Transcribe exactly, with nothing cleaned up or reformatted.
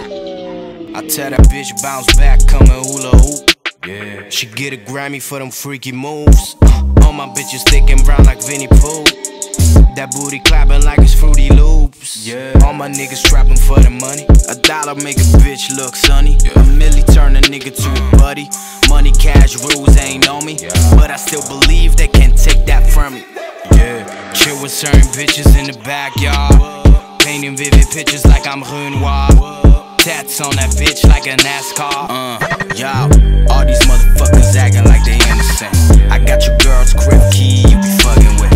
I tell that bitch bounce back, come and hula hoop. Yeah. She get a Grammy for them freaky moves. uh, All my bitches thick and brown like Vinnie Pooh. That booty clapping like it's Fruity Loops. Yeah. All my niggas trapping for the money. A dollar make a bitch look sunny. Yeah. A milli turn a nigga to a buddy. Money, cash, rules ain't on me. Yeah. But I still believe they can't take that from me. Yeah. Chill with certain bitches in the backyard. Painting vivid pictures like I'm Renoir. Tats on that bitch like a NASCAR. Uh, y'all, all these motherfuckers acting like they innocent. I got your girl's crib key, you be fucking with.